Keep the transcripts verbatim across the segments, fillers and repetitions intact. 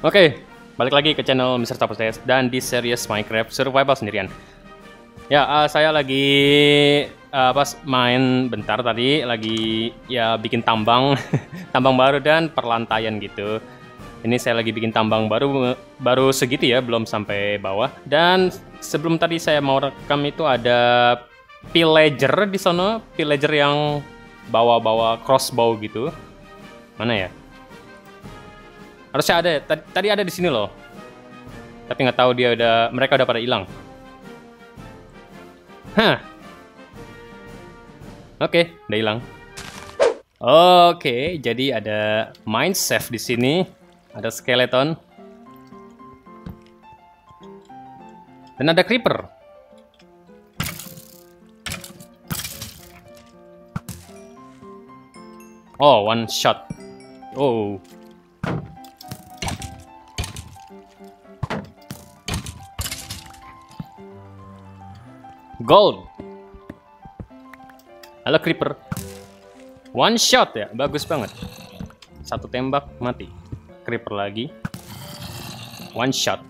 Oke, balik lagi ke channel mister Tapos dan di series Minecraft Survival sendirian. Ya, uh, saya lagi uh, pas main bentar tadi, lagi ya bikin tambang, tambang baru dan perlantaian gitu. Ini saya lagi bikin tambang baru, baru segitu ya, belum sampai bawah. Dan sebelum tadi saya mau rekam itu ada pillager di sana, pillager yang bawa-bawa crossbow gitu. Mana ya? Harusnya ada, tadi, tadi ada di sini loh. Tapi nggak tahu dia udah, mereka udah pada hilang. Hah. Oke, udah hilang. Oke, jadi ada mine shaft di sini, ada skeleton, dan ada creeper. Oh, one shot. Oh. Gold. Halo creeper. One shot ya, bagus banget. Satu tembak mati. Creeper lagi. One shot.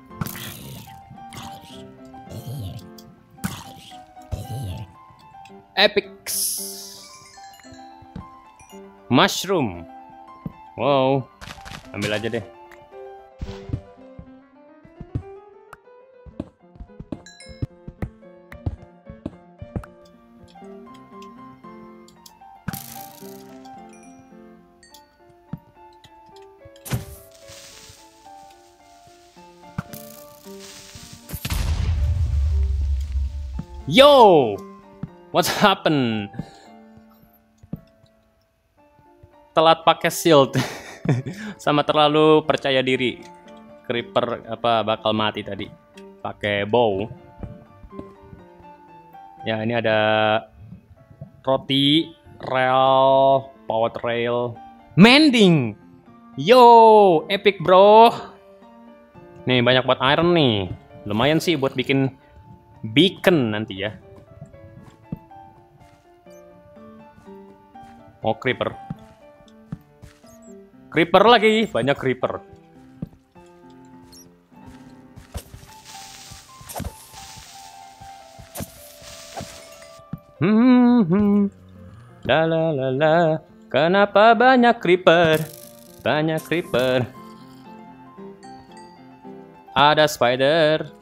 Epic. Mushroom. Wow. Ambil aja deh. Yo, what's happened? Telat pakai shield, sama terlalu percaya diri. Creeper apa bakal mati tadi? Pakai bow. Ya ini ada roti, rail, power trail, mending. Yo, epic bro. Nih banyak buat iron nih. Lumayan sih buat bikin beacon nanti ya. Oh creeper. Creeper lagi, banyak creeper. Hmm, hmm. La la la la. Kenapa banyak creeper? Banyak creeper. Ada spider.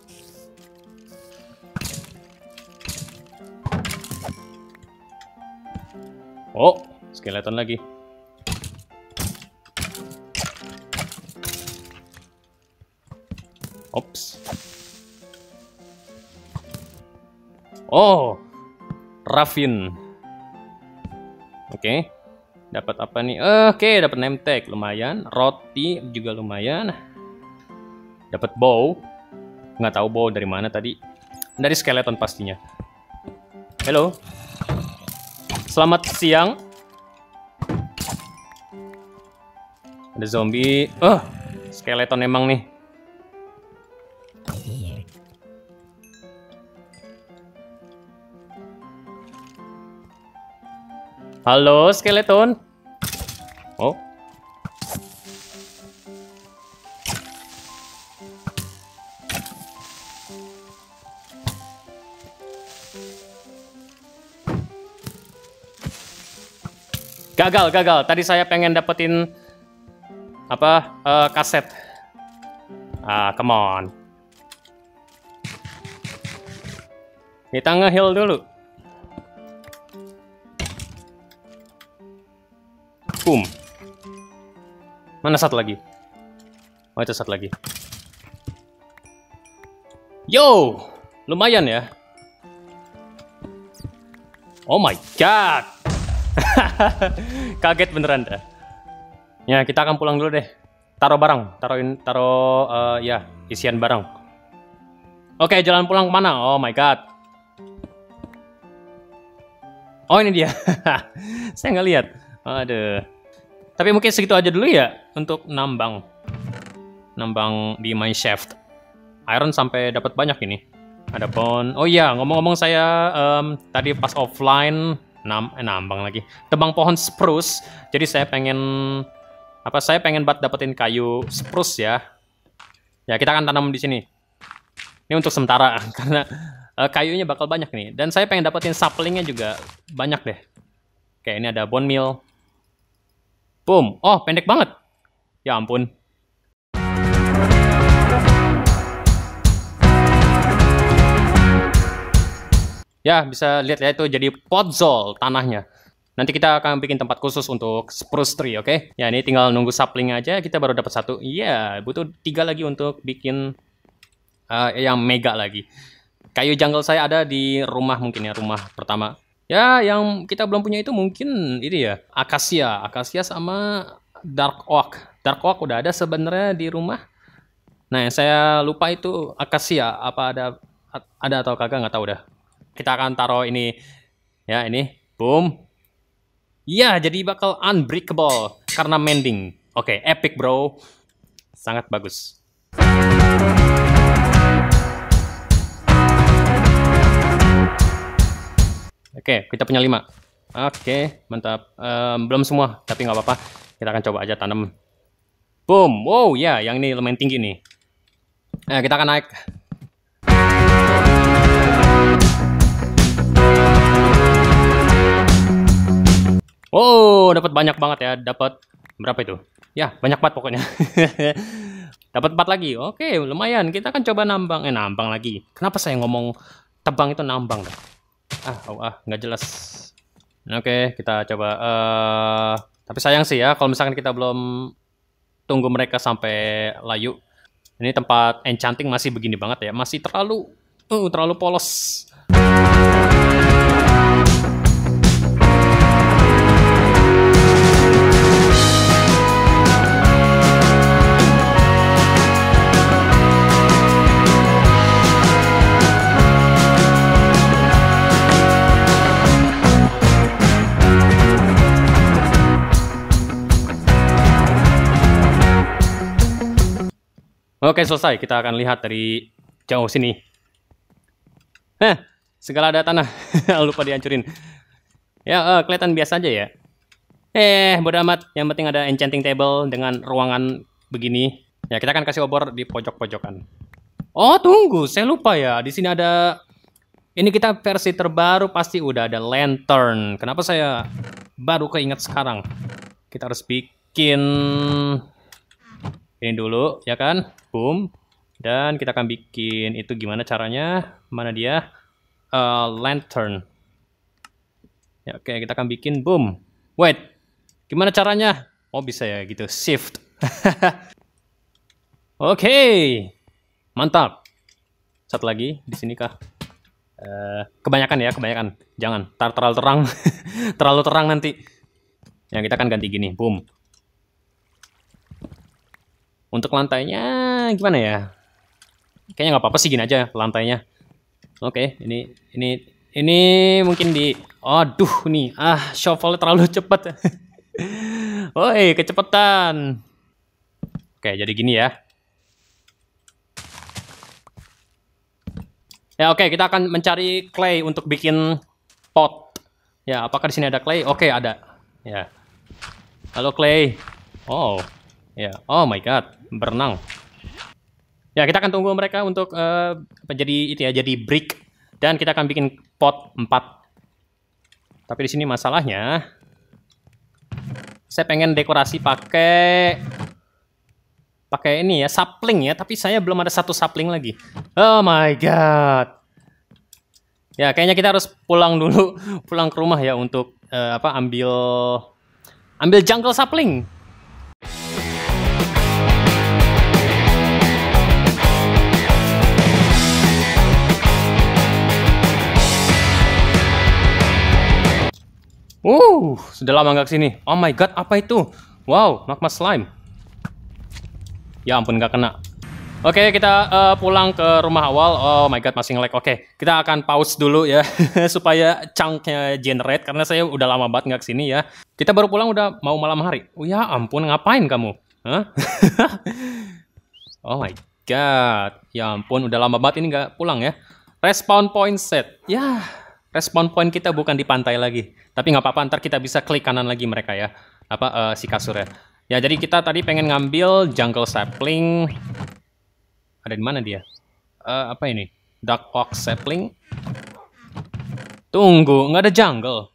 Oh, skeleton lagi. Ops. Oh, Raffin. Oke, dapat apa nih? Oke, dapat name tag, lumayan. Roti juga lumayan. Dapat bow. Nggak tahu bow dari mana tadi. Dari skeleton pastinya. Halo. Selamat siang. Ada zombie. Oh, skeleton emang nih. Halo, skeleton. Oh. Gagal, gagal. Tadi saya pengen dapetin apa uh, kaset. Ah, come on. Kita nge-heal dulu. Boom. Mana satu lagi? Oh, itu satu lagi. Yo, lumayan ya. Oh my god. Kaget beneran dah. Ya, kita akan pulang dulu deh. Taruh barang, taruhin, taruh uh, ya isian barang. Oke, jalan pulang kemana? Oh my god. Oh ini dia. Saya nggak lihat. Aduh. Tapi mungkin segitu aja dulu ya untuk nambang, nambang di mine shaft. Iron sampai dapat banyak ini. Ada bone. Oh iya, ngomong-ngomong saya um, tadi pas offline. Nam eh, nambang lagi, tebang pohon spruce. Jadi saya pengen Apa saya pengen buat dapetin kayu spruce ya. Ya kita akan tanam di sini. Ini untuk sementara karena uh, kayunya bakal banyak nih. Dan saya pengen dapetin saplingnya juga banyak deh. Oke, ini ada bone meal. Boom. Oh, pendek banget. Ya ampun. Ya, bisa lihat ya itu jadi podzol tanahnya. Nanti kita akan bikin tempat khusus untuk spruce tree, oke? Okay? Ya, ini tinggal nunggu sapling aja, kita baru dapat satu. Iya, butuh tiga lagi untuk bikin uh, yang mega lagi. Kayu jungle saya ada di rumah mungkin ya, rumah pertama. Ya, yang kita belum punya itu mungkin ini ya, akasia. Akasia sama dark oak. Dark oak udah ada sebenarnya di rumah. Nah, yang saya lupa itu akasia. Apa ada ada atau kagak nggak tahu dah. Kita akan taruh ini, ya ini, boom. Iya, jadi bakal unbreakable karena mending. Oke, epic bro, sangat bagus. Oke, kita punya lima. Oke, mantap. Um, belum semua, tapi nggak apa-apa. Kita akan coba aja tanam. Boom, wow ya, yang ini lumayan tinggi nih. Nah, kita akan naik. Oh, dapat banyak banget ya. Dapat berapa itu? Ya, banyak banget pokoknya. Dapat empat lagi. Oke, lumayan. Kita akan coba nambang. Eh, nambang lagi. Kenapa saya ngomong tebang itu nambang? Dah? Ah, oh, ah, nggak jelas. Oke, kita coba. Uh, tapi sayang sih ya, kalau misalkan kita belum tunggu mereka sampai layu. Ini tempat enchanting masih begini banget ya. Masih terlalu, uh, terlalu polos. Oke, selesai. Kita akan lihat dari jauh sini. Hah, segala ada tanah. Lupa dihancurin. Ya, uh, kelihatan biasa aja ya. Eh, bodo amat. Yang penting ada enchanting table dengan ruangan begini. Ya, kita akan kasih obor di pojok-pojokan. Oh, tunggu. Saya lupa ya. Di sini ada... Ini kita versi terbaru pasti udah ada lantern. Kenapa saya baru keinget sekarang? Kita harus bikin... Ini dulu, ya kan? Boom. Dan kita akan bikin itu gimana caranya? Mana dia? Uh, lantern. Ya, oke, kita akan bikin boom. Wait. Gimana caranya? Oh, bisa ya gitu. Shift. Oke. Mantap. Satu lagi di sini kah? Uh, kebanyakan ya, kebanyakan. Jangan. Tar terlalu terang. Terlalu terang nanti. Ya, kita akan ganti gini. Boom. Untuk lantainya gimana ya? Kayaknya nggak apa-apa sih, gini aja lantainya. Oke, ini ini ini mungkin di... Aduh nih, ah shovel terlalu cepat. Woi, kecepatan. Oke, jadi gini ya. Ya oke, kita akan mencari clay untuk bikin pot. Ya, apakah di sini ada clay? Oke, ada. Ya. Halo clay. Oh. Ya, oh my god, berenang. Ya, kita akan tunggu mereka untuk uh, jadi itu ya, jadi brick, dan kita akan bikin pot empat. Tapi di sini masalahnya, saya pengen dekorasi pakai pakai ini ya, sapling ya, tapi saya belum ada satu sapling lagi. Oh my god. Ya, kayaknya kita harus pulang dulu, pulang ke rumah ya untuk uh, apa? Ambil ambil jungle sapling. Uh, sudah lama nggak kesini. Oh my god, apa itu? Wow, magma slime. Ya ampun, nggak kena. Oke, kita uh, pulang ke rumah awal. Oh my god, masih nge-lag. Oke, kita akan pause dulu ya. Supaya chunk-nya generate. Karena saya udah lama banget nggak kesini ya. Kita baru pulang udah mau malam hari. Oh ya ampun, ngapain kamu? Hah? Oh my god. Ya ampun, udah lama banget ini nggak pulang ya. Respawn point set. Ya, respawn point kita bukan di pantai lagi. Tapi nggak apa-apa, ntar kita bisa klik kanan lagi mereka ya. Apa uh, si kasur ya. Ya, jadi kita tadi pengen ngambil jungle sapling. Ada di mana dia? Uh, apa ini? Dark oak sapling. Tunggu, nggak ada jungle.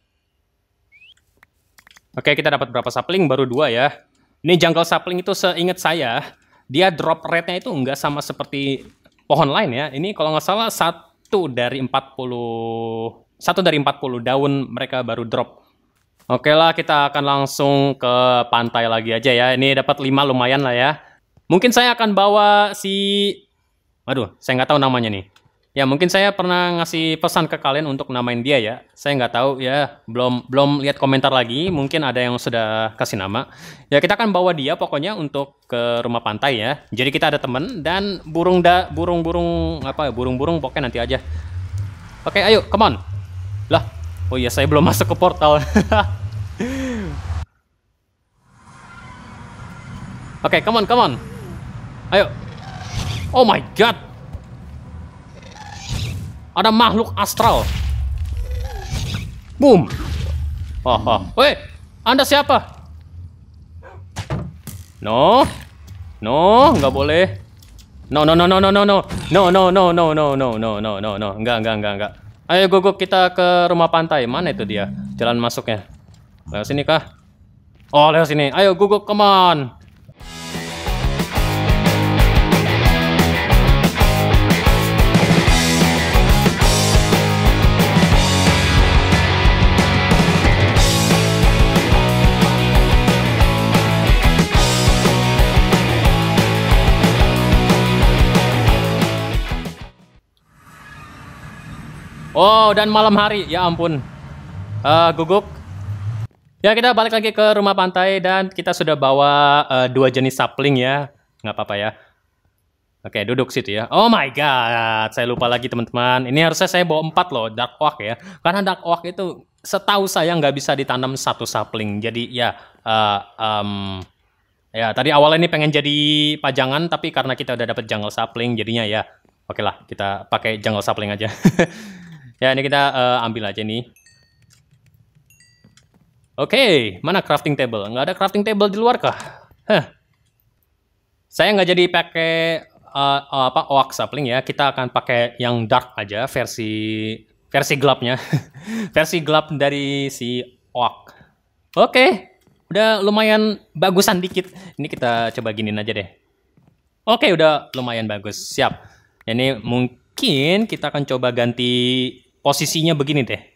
Oke, kita dapat berapa sapling? Baru dua ya. Ini jungle sapling itu seingat saya, dia drop rate-nya itu nggak sama seperti pohon lain ya. Ini kalau nggak salah satu dari empat puluh, satu dari empat puluh daun mereka baru drop. Oke lah, kita akan langsung ke pantai lagi aja ya. Ini dapat lima lumayan lah ya. Mungkin saya akan bawa si... Waduh, saya nggak tahu namanya nih. Ya, mungkin saya pernah ngasih pesan ke kalian untuk namain dia ya. Saya nggak tahu ya, belum belum lihat komentar lagi. Mungkin ada yang sudah kasih nama. Ya, kita akan bawa dia pokoknya untuk ke rumah pantai ya. Jadi kita ada temen dan burung da burung-burung apa? Burung-burung pokoknya nanti aja. Oke, ayo, come on. Lah. Oh iya, saya belum masuk ke portal. Oke, okay, come on, come on. Ayo. Oh my god. Ada makhluk astral. Boom. Oh, oh. Woi, Anda siapa? No. No, nggak boleh. No, no, no, no, no, no, no. No, no, no, no, no, no, no, no, no, no. Enggak, enggak, enggak, enggak. Ayo guguk, kita ke rumah pantai. Mana itu dia? Jalan masuknya. Lewat sini kah? Oh, lewat sini. Ayo guguk, come on. Oh, dan malam hari, ya ampun. Uh, guguk. Ya, kita balik lagi ke rumah pantai dan kita sudah bawa uh, dua jenis sapling ya. Nggak apa-apa ya. Oke, duduk situ ya. Oh my god, saya lupa lagi teman-teman. Ini harusnya saya bawa empat loh, dark oak ya. Karena dark oak itu setahu saya nggak bisa ditanam satu sapling. Jadi ya, uh, um, ya tadi awalnya ini pengen jadi pajangan, tapi karena kita udah dapet jungle sapling, jadinya ya, oke lah, kita pakai jungle sapling aja. Ya, ini kita uh, ambil aja nih. Oke, okay, mana crafting table? Nggak ada crafting table di luar kah? Huh. Saya nggak jadi pakai uh, uh, apa oak sapling ya. Kita akan pakai yang dark aja, versi versi gelapnya, versi gelap dari si oak. Oke, okay, udah lumayan bagusan dikit. Ini kita coba giniin aja deh. Oke, okay, udah lumayan bagus. Siap. Ini mungkin kita akan coba ganti posisinya begini deh.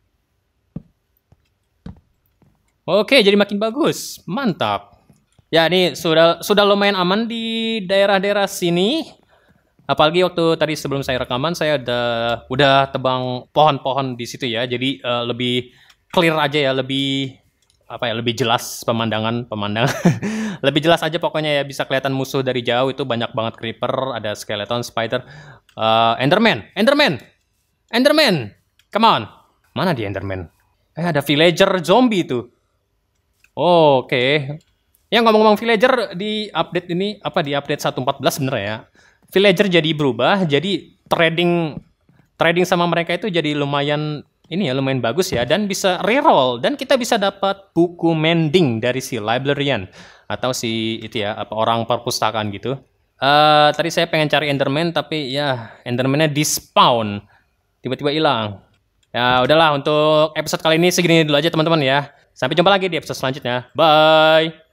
Oke, jadi makin bagus. Mantap. Ya, ini sudah sudah lumayan aman di daerah-daerah sini. Apalagi waktu tadi sebelum saya rekaman, saya udah udah tebang pohon-pohon di situ ya. Jadi uh, lebih clear aja ya, lebih apa ya, lebih jelas pemandangan, pemandangan. Lebih jelas aja pokoknya ya, bisa kelihatan musuh dari jauh. Itu banyak banget creeper, ada skeleton, spider, uh, enderman, enderman. Enderman, come on. Mana dia Enderman? Eh, ada villager zombie itu. Oh, oke. Okay. Ya, ngomong-ngomong villager di update ini, apa di update satu empat belas sebenarnya ya. Villager jadi berubah, jadi trading trading sama mereka itu jadi lumayan ini ya, lumayan bagus ya, dan bisa reroll, dan kita bisa dapat buku mending dari si librarian atau si itu ya, apa orang perpustakaan gitu. Uh, tadi saya pengen cari Enderman, tapi ya Enderman-nya di-spawn. Tiba-tiba hilang. Ya udahlah, untuk episode kali ini segini dulu aja teman-teman ya. Sampai jumpa lagi di episode selanjutnya. Bye.